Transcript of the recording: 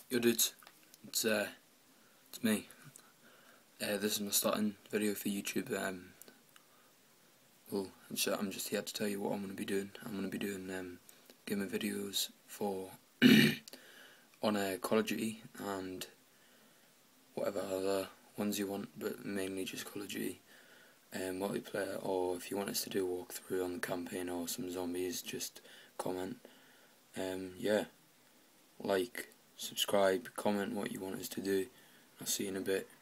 Yo dudes, it's me. This is my starting video for YouTube. I'm just here to tell you what I'm going to be doing. I'm going to be doing gaming videos for on Call of Duty and whatever other ones you want, but mainly just Call of Duty multiplayer. Or if you want us to do a walkthrough on the campaign or some zombies, just comment. Yeah, like, subscribe, comment what you want us to do. I'll see you in a bit.